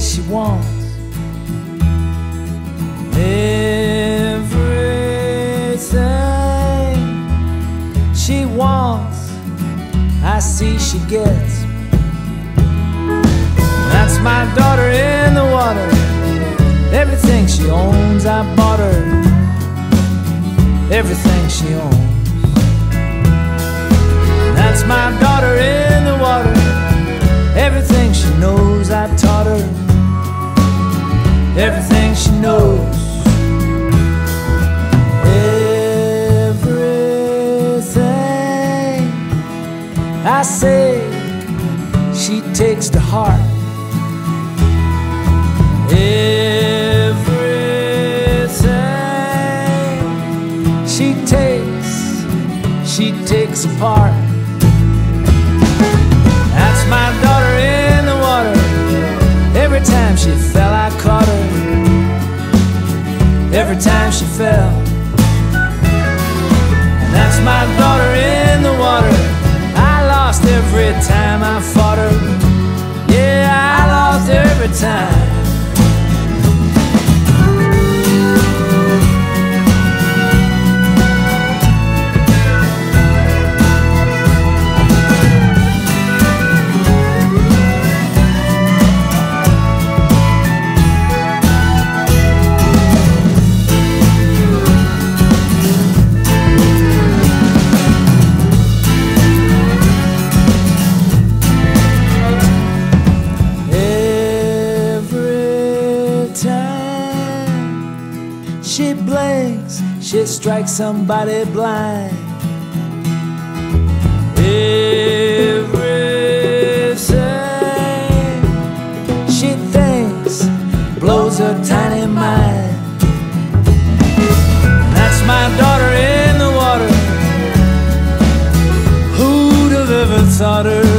she wants everything she wants, I see she gets. That's my daughter in the water. Everything she owns, I bought her. Everything she owns. That's my daughter in the water. Everything she knows, I taught her. Everything she knows. Everything I say, she takes to heart. Everything she takes apart. That's my daughter in the water. Every time she fell, I caught her. Every time she fell. And that's my daughter in the water. I lost every time I fought her. Yeah, I lost every time. She blinks, she strikes somebody blind. Everything she thinks blows her tiny mind. That's my daughter in the water. Who'd have ever thought her